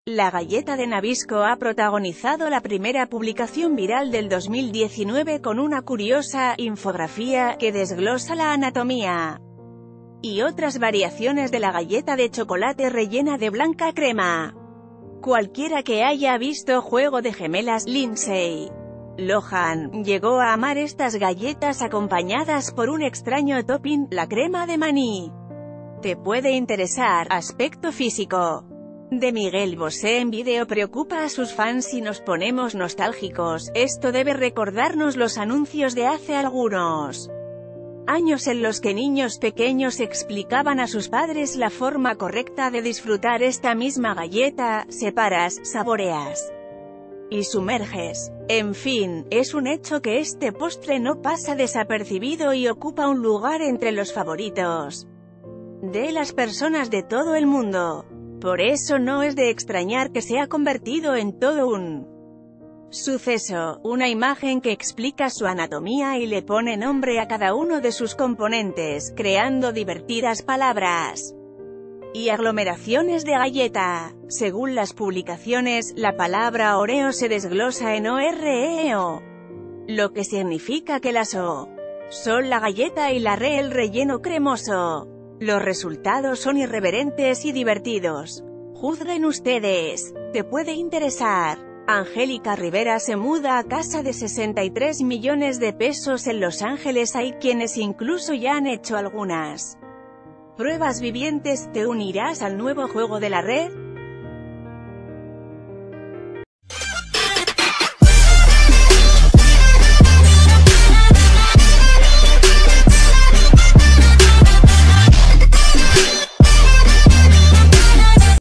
La galleta de Nabisco ha protagonizado la primera publicación viral del 2019 con una curiosa infografía que desglosa la anatomía y otras variaciones de la galleta de chocolate rellena de blanca crema. Cualquiera que haya visto Juego de Gemelas, Lindsay Lohan llegó a amar estas galletas acompañadas por un extraño topping, la crema de maní. Te puede interesar. Aspecto físico de Miguel Bosé en vídeo preocupa a sus fans si nos ponemos nostálgicos. Esto debe recordarnos los anuncios de hace algunos años en los que niños pequeños explicaban a sus padres la forma correcta de disfrutar esta misma galleta: separas, saboreas y sumerges. En fin, es un hecho que este postre no pasa desapercibido y ocupa un lugar entre los favoritos de las personas de todo el mundo. Por eso no es de extrañar que se ha convertido en todo un suceso, una imagen que explica su anatomía y le pone nombre a cada uno de sus componentes, creando divertidas palabras y aglomeraciones de galleta. Según las publicaciones, la palabra Oreo se desglosa en OREO, lo que significa que las O son la galleta y la R el relleno cremoso. Los resultados son irreverentes y divertidos. Juzguen ustedes. Te puede interesar. Angélica Rivera se muda a casa de 63 millones de pesos en Los Ángeles. Hay quienes incluso ya han hecho algunas pruebas vivientes. ¿Te unirás al nuevo juego de la red?